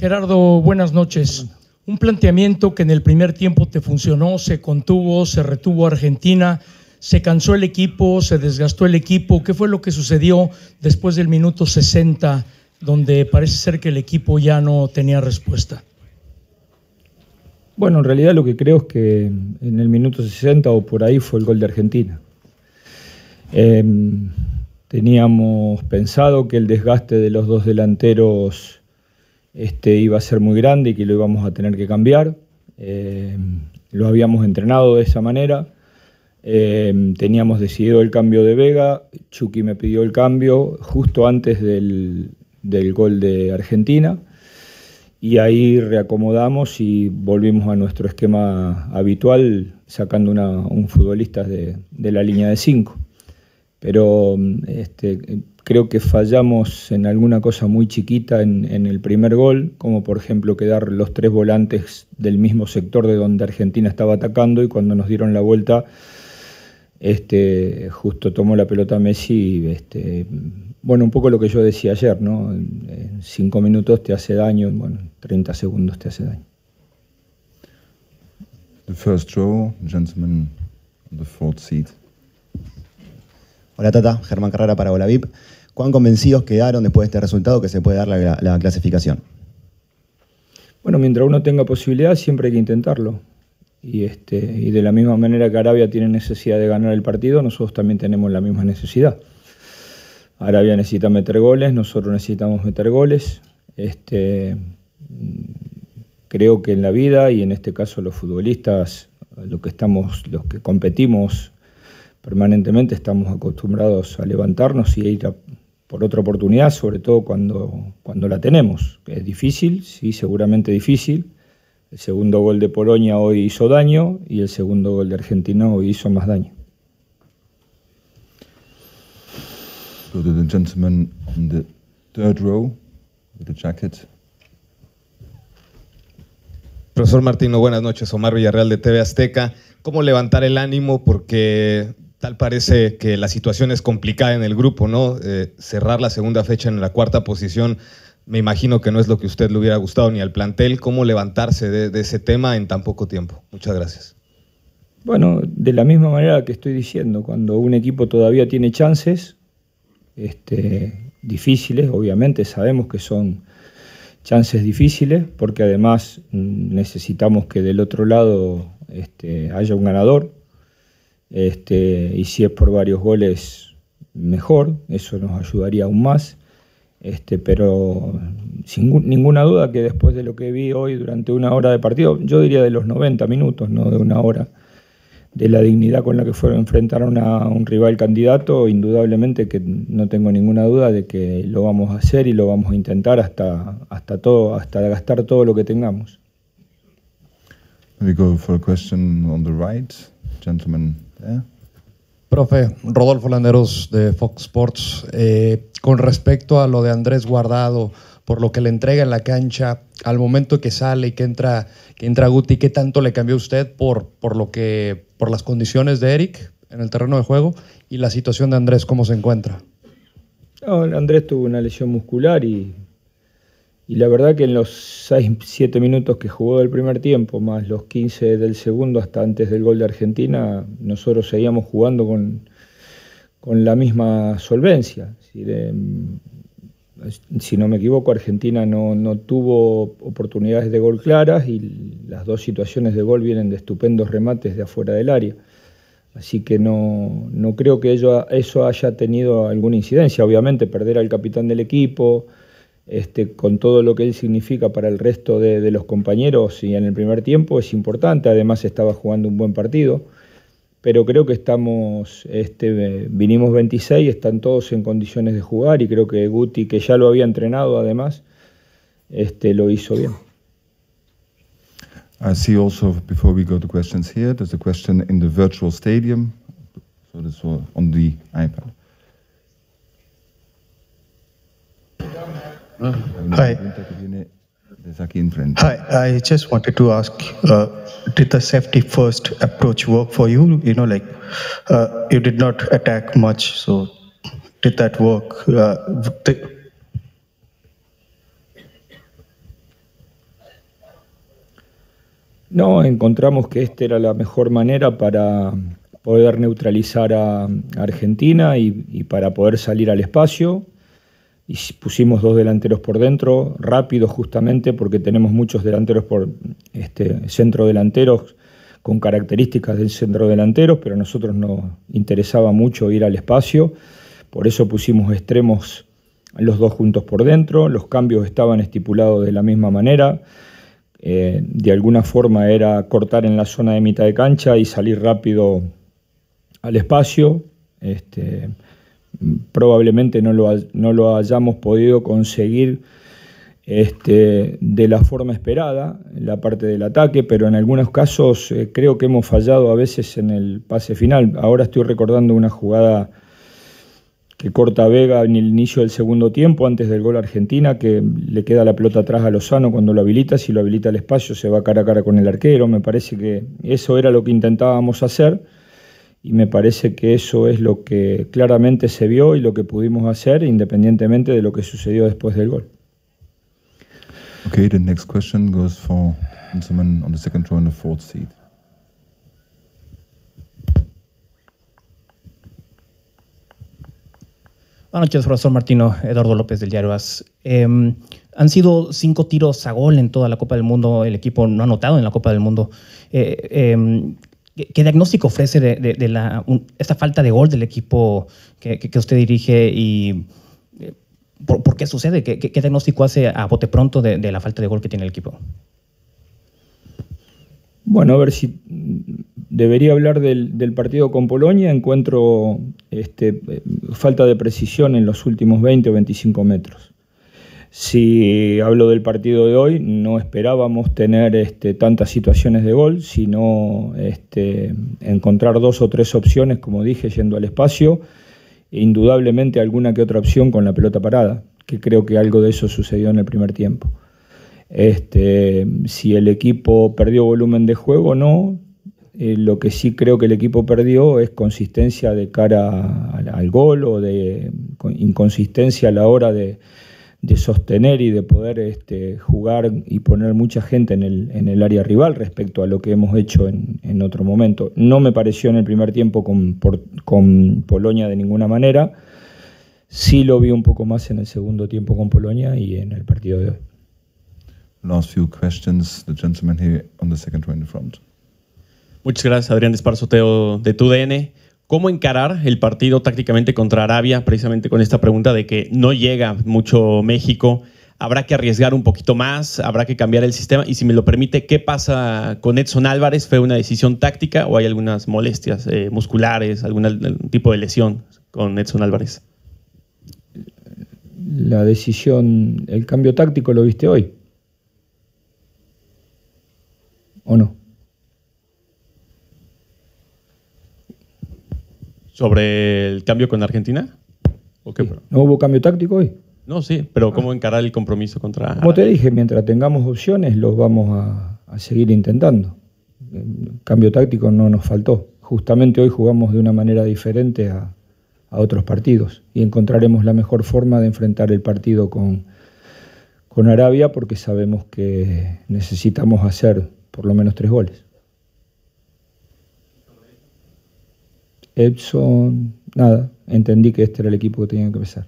Gerardo, buenas noches. Un planteamiento que en el primer tiempo te funcionó, se contuvo, se retuvo a Argentina, se cansó el equipo, se desgastó el equipo. ¿Qué fue lo que sucedió después del minuto 60, donde parece ser que el equipo ya no tenía respuesta? Bueno, en realidad lo que creo es que en el minuto 60 o por ahí fue el gol de Argentina. Teníamos pensado que el desgaste de los dos delanteros iba a ser muy grande y que lo íbamos a tener que cambiar. Lo habíamos entrenado de esa manera. Teníamos decidido el cambio de Vega. Chucky me pidió el cambio justo antes del gol de Argentina. Y ahí reacomodamos y volvimos a nuestro esquema habitual, sacando un futbolista de la línea de 5. Pero creo que fallamos en alguna cosa muy chiquita en el primer gol, como por ejemplo quedar los 3 volantes del mismo sector de donde Argentina estaba atacando, y cuando nos dieron la vuelta, justo tomó la pelota Messi. Bueno, un poco lo que yo decía ayer, ¿no? En 5 minutos te hace daño, bueno, 30 segundos te hace daño. The first row, gentleman on the fourth seat. Hola Tata, Germán Carrera para Bolavip. ¿Cuán convencidos quedaron después de este resultado que se puede dar la clasificación? Bueno, mientras uno tenga posibilidad siempre hay que intentarlo. Y de la misma manera que Arabia tiene necesidad de ganar el partido, nosotros también tenemos la misma necesidad. Arabia necesita meter goles, nosotros necesitamos meter goles. Creo que en la vida, y en este caso los futbolistas, los que competimos permanentemente, estamos acostumbrados a levantarnos y a ir por otra oportunidad, sobre todo cuando la tenemos. Es difícil, sí, seguramente difícil. El segundo gol de Polonia hoy hizo daño y el segundo gol de Argentina hoy hizo más daño. So to the gentleman on the third row with the jacket. Profesor Martino, buenas noches. Omar Villarreal de TV Azteca. ¿Cómo levantar el ánimo? Porque tal parece que la situación es complicada en el grupo, ¿no? Cerrar la segunda fecha en la 4ª posición, me imagino que no es lo que a usted le hubiera gustado ni al plantel. ¿Cómo levantarse de ese tema en tan poco tiempo? Muchas gracias. Bueno, de la misma manera que estoy diciendo, cuando un equipo todavía tiene chances, difíciles, obviamente sabemos que son chances difíciles, porque además necesitamos que del otro lado haya un ganador, y si es por varios goles, mejor, eso nos ayudaría aún más, pero sin ninguna duda que después de lo que vi hoy durante 1 hora de partido, yo diría de los 90 minutos, no de 1 hora, de la dignidad con la que enfrentaron a un rival candidato, indudablemente que no tengo ninguna duda de que lo vamos a hacer y lo vamos a intentar hasta gastar todo lo que tengamos. We go for a question on the right, gentleman there. Profe, Rodolfo Landeros de Fox Sports. Con respecto a lo de Andrés Guardado, por lo que le entrega en la cancha, al momento que sale y que entra Guti, ¿qué tanto le cambió a usted por las condiciones de Eric en el terreno de juego y la situación de Andrés, cómo se encuentra? No, Andrés tuvo una lesión muscular y la verdad que en los 6-7 minutos que jugó del primer tiempo, más los 15 del segundo hasta antes del gol de Argentina, nosotros seguíamos jugando con la misma solvencia. Si no me equivoco, Argentina no tuvo oportunidades de gol claras y las 2 situaciones de gol vienen de estupendos remates de afuera del área. Así que no creo que eso haya tenido alguna incidencia. Obviamente perder al capitán del equipo, con todo lo que él significa para el resto de los compañeros y en el primer tiempo es importante. Además estaba jugando un buen partido. Pero creo que vinimos 26, están todos en condiciones de jugar y creo que Guti, que ya lo había entrenado además, lo hizo bien. I see also, before we go to questions here, there's a question in the virtual stadium, so this was on the iPad. Hi. Hi, I just wanted to ask, did the safety first approach work for you? You know, like you did not attack much, so did that work? No, encontramos que esta era la mejor manera para poder neutralizar a Argentina y para poder salir al espacio. Y pusimos 2 delanteros por dentro, rápido justamente porque tenemos muchos delanteros centrodelanteros con características del centrodelantero, pero a nosotros nos interesaba mucho ir al espacio, por eso pusimos extremos los 2 juntos por dentro, los cambios estaban estipulados de la misma manera, de alguna forma era cortar en la zona de mitad de cancha y salir rápido al espacio. Probablemente no lo hayamos podido conseguir de la forma esperada en la parte del ataque, pero en algunos casos creo que hemos fallado a veces en el pase final. Ahora estoy recordando una jugada que corta Vega en el inicio del segundo tiempo, antes del gol Argentina, que le queda la pelota atrás a Lozano cuando lo habilita. Si lo habilita al espacio se va cara a cara con el arquero. Me parece que eso era lo que intentábamos hacer y me parece que eso es lo que claramente se vio y lo que pudimos hacer independientemente de lo que sucedió después del gol. Okay, the next question goes for Gentleman on the second row in the 4th seat. Buenas noches, profesor Martino. Eduardo López del diario AS. Han sido 5 tiros a gol en toda la Copa del Mundo. El equipo no ha anotado en la Copa del Mundo. ¿Qué diagnóstico ofrece de esta falta de gol del equipo que usted dirige y por qué sucede? ¿Qué diagnóstico hace a bote pronto de la falta de gol que tiene el equipo? Bueno, a ver si debería hablar del partido con Polonia. Encuentro falta de precisión en los últimos 20 o 25 metros. Si hablo del partido de hoy, no esperábamos tener tantas situaciones de gol, sino encontrar 2 o 3 opciones, como dije, yendo al espacio, e indudablemente alguna que otra opción con la pelota parada, que creo que algo de eso sucedió en el primer tiempo. Si el equipo perdió volumen de juego, no. Lo que sí creo que el equipo perdió es consistencia de cara al gol o de inconsistencia a la hora de sostener y de poder jugar y poner mucha gente en el área rival respecto a lo que hemos hecho en otro momento. No me pareció en el primer tiempo con Polonia de ninguna manera. Sí lo vi un poco más en el segundo tiempo con Polonia y en el partido de hoy. Last few questions, the gentleman here on the second row in the front. Muchas gracias, Adrián Desparzoteo de TUDN. ¿Cómo encarar el partido tácticamente contra Arabia? Precisamente con esta pregunta de que no llega mucho México. ¿Habrá que arriesgar un poquito más? ¿Habrá que cambiar el sistema? Y si me lo permite, ¿qué pasa con Edson Álvarez? ¿Fue una decisión táctica o hay algunas molestias musculares, algún tipo de lesión con Edson Álvarez? La decisión, el cambio táctico, ¿lo viste hoy? ¿O no? ¿Sobre el cambio con Argentina? ¿O qué? Sí. ¿No hubo cambio táctico hoy? No, sí, pero ¿cómo encarar el compromiso contra...? Como te dije, mientras tengamos opciones, los vamos a seguir intentando. El cambio táctico no nos faltó. Justamente hoy jugamos de una manera diferente a otros partidos y encontraremos la mejor forma de enfrentar el partido con Arabia porque sabemos que necesitamos hacer por lo menos 3 goles. Edson, nada, entendí que este era el equipo que tenía que empezar.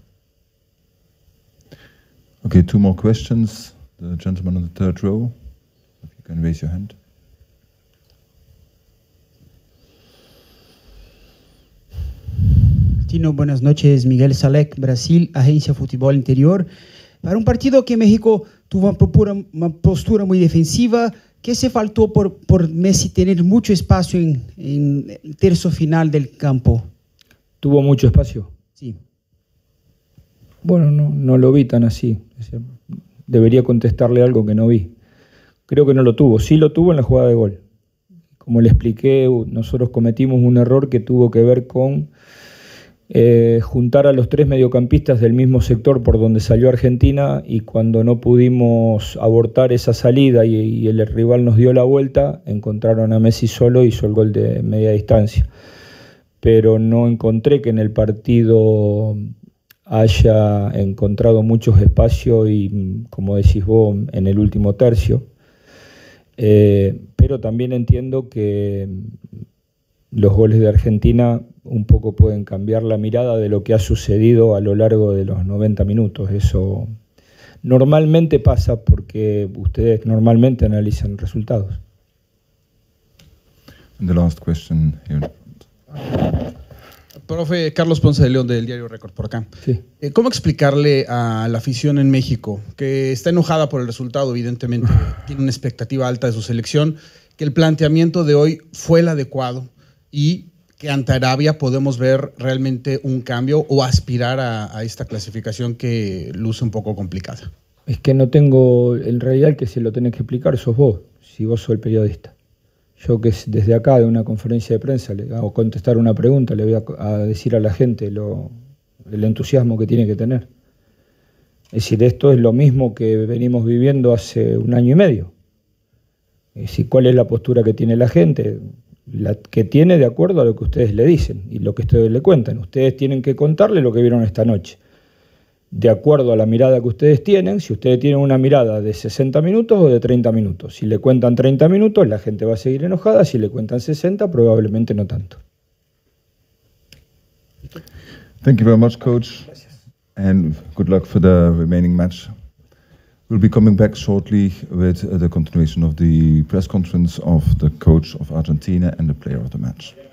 Okay, 2 more questions. The gentleman on the 3rd row, if you can raise your hand. Tino, buenas noches. Miguel Salek, Brasil, Agencia Fútbol Interior. Para un partido que México tuvo una postura muy defensiva, ¿qué se faltó por Messi tener mucho espacio en el tercio final del campo? ¿Tuvo mucho espacio? Sí. Bueno, no lo vi tan así. Debería contestarle algo que no vi. Creo que no lo tuvo. Sí lo tuvo en la jugada de gol. Como le expliqué, nosotros cometimos un error que tuvo que ver con juntar a los 3 mediocampistas del mismo sector por donde salió Argentina, y cuando no pudimos abortar esa salida y el rival nos dio la vuelta, encontraron a Messi solo y hizo el gol de media distancia. Pero no encontré que en el partido haya encontrado muchos espacios y, como decís vos, en el último tercio. pero también entiendo que los goles de Argentina un poco pueden cambiar la mirada de lo que ha sucedido a lo largo de los 90 minutos. Eso normalmente pasa porque ustedes normalmente analizan resultados. And the last question here. Profe, Carlos Ponce de León del diario Récord por acá. Sí. ¿Cómo explicarle a la afición en México, que está enojada por el resultado, evidentemente tiene una expectativa alta de su selección, que el planteamiento de hoy fue el adecuado y que ante Arabia podemos ver realmente un cambio o aspirar a esta clasificación que luce un poco complicada? Es que no tengo, en realidad el que se lo tenés que explicar sos vos, si vos sos el periodista. Yo que desde acá de una conferencia de prensa le hago contestar una pregunta, le voy a decir a la gente el entusiasmo que tiene que tener. Es decir, esto es lo mismo que venimos viviendo hace 1 año y medio. Es decir, ¿cuál es la postura que tiene la gente? La que tiene de acuerdo a lo que ustedes le dicen y lo que ustedes le cuentan. Ustedes tienen que contarle lo que vieron esta noche. De acuerdo a la mirada que ustedes tienen, si ustedes tienen una mirada de 60 minutos o de 30 minutos. Si le cuentan 30 minutos, la gente va a seguir enojada. Si le cuentan 60, probablemente no tanto. Thank you very much, Coach. And good luck for the remaining match. We'll be coming back shortly with the continuation of the press conference of the coach of Argentina and the player of the match.